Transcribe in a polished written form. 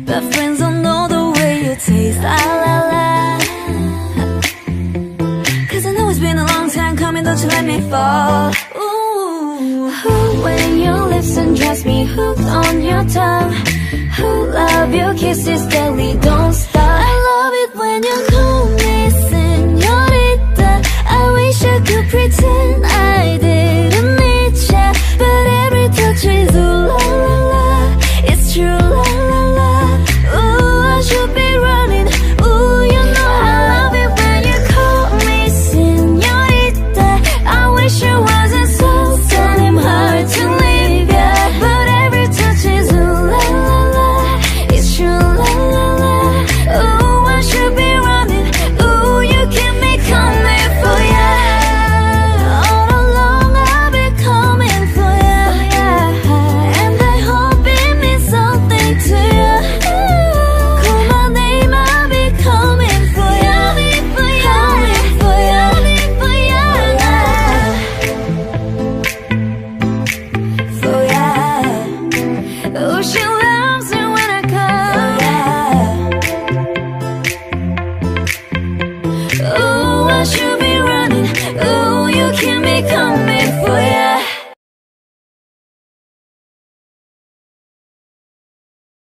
but friends don't know the way you taste. La la la. 'Cause I know it's been a long time coming, don't you let me fall. Ooh. When your lips undress me, hooked on your tongue. Who love your kisses deadly, don't